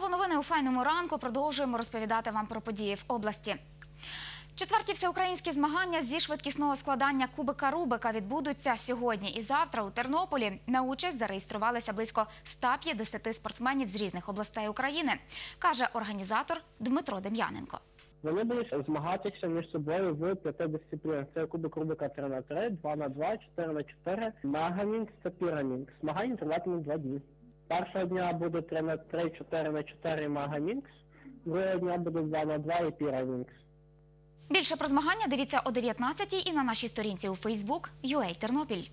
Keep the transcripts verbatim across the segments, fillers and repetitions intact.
Знову новини у файному ранку. Продовжуємо розповідати вам про події в області. Четверті всеукраїнські змагання зі швидкісного складання кубика Рубика відбудуться сьогодні і завтра у Тернополі. На участь зареєструвалися близько ста п'ятдесяти спортсменів з різних областей України, каже організатор Дмитро Дем'яненко. Вони будуть змагатися між собою в п'яти дисциплінах. Це кубик Рубика три на три, два на два, чотири на чотири, мегамінкс та пірамінкс. Змагання триватимуть два дні. Першого дня буде три на три, чотири на чотири мегамінкс, другого дня буде два на два і пірамінкс. Більше про змагання дивіться о дев'ятнадцятій і на нашій сторінці у Фейсбук ю ей Тернопіль.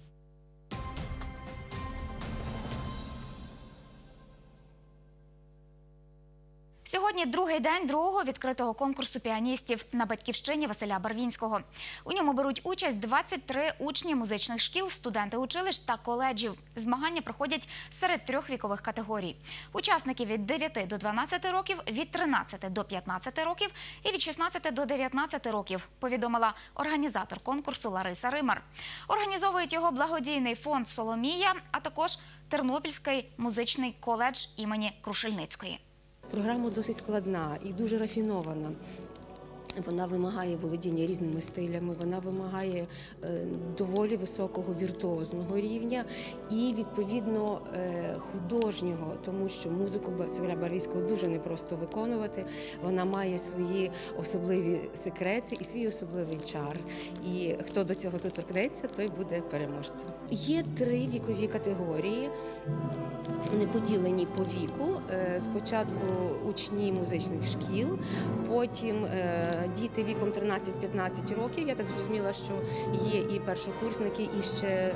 Сьогодні другий день другого відкритого конкурсу піаністів на Батьківщині Василя Барвінського. У ньому беруть участь двадцять три учні музичних шкіл, студенти училищ та коледжів. Змагання проходять серед трьох вікових категорій. Учасники від дев'яти до дванадцяти років, від тринадцяти до п'ятнадцяти років і від шістнадцяти до дев'ятнадцяти років, повідомила організатор конкурсу Лариса Римар. Організовують його благодійний фонд «Соломія», а також Тернопільський музичний коледж імені Крушельницької. Програма досить складна і дуже рафінована. Вона вимагає володіння різними стилями, вона вимагає е, доволі високого віртуозного рівня і, відповідно, е, художнього, тому що музику Василя Барвінського дуже непросто виконувати. Вона має свої особливі секрети і свій особливий чар. І хто до цього доторкнеться, той буде переможцем. Є три вікові категорії, не поділені по віку. Е, спочатку учні музичних шкіл, потім е, діти віком тринадцять-п'ятнадцять років. Я так зрозуміла, що є і першокурсники, і ще е,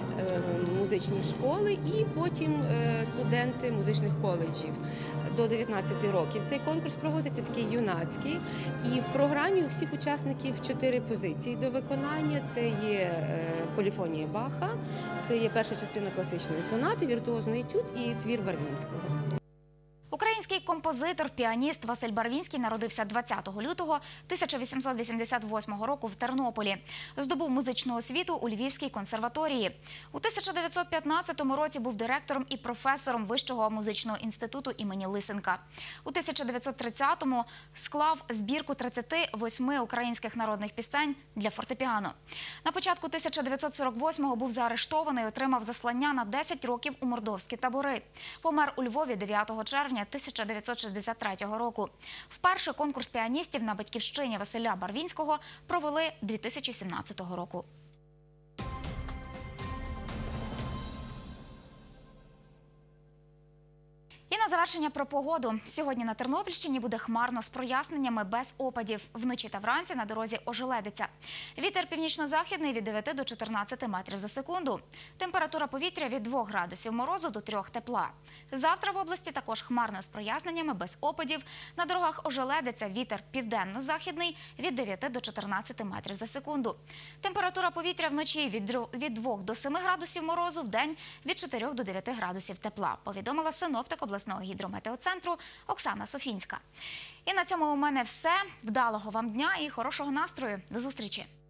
музичні школи, і потім е, студенти музичних коледжів до дев'ятнадцяти років. Цей конкурс проводиться такий юнацький. І в програмі у всіх учасників чотири позиції до виконання. Це є е, поліфонія Баха, це є перша частина класичної сонати, віртуозний етюд і твір Барвінського. Український композитор, піаніст Василь Барвінський народився двадцятого лютого тисяча вісімсот вісімдесят восьмого року в Тернополі. Здобув музичну освіту у Львівській консерваторії. У тисяча дев'ятсот п'ятнадцятому році був директором і професором Вищого музичного інституту імені Лисенка. У тисяча дев'ятсот тридцятому склав збірку тридцяти восьми українських народних пісень для фортепіано. На початку тисяча дев'ятсот сорок восьмого був заарештований і отримав заслання на десять років у мордовські табори. Помер у Львові дев'ятого червня тисяча дев'ятсот шістдесят третього року. Вперше конкурс піаністів на Батьківщині Василя Барвінського провели дві тисячі сімнадцятого року. І на завершення про погоду. Сьогодні на Тернопільщині буде хмарно з проясненнями без опадів. Вночі та вранці на дорозі ожеледиться. Вітер північно-західний від дев'яти до чотирнадцяти метрів за секунду. Температура повітря від двох градусів морозу до трьох тепла. Завтра в області також хмарно з проясненнями без опадів. На дорогах ожеледиться вітер південно-західний від дев'яти до чотирнадцяти метрів за секунду. Температура повітря вночі від двох до семи градусів морозу, вдень від чотирьох до дев'яти градусів тепла, повідомила синоптик обласного гідрометеоцентру Оксана Софінська. І на цьому у мене все. Вдалого вам дня і хорошого настрою. До зустрічі!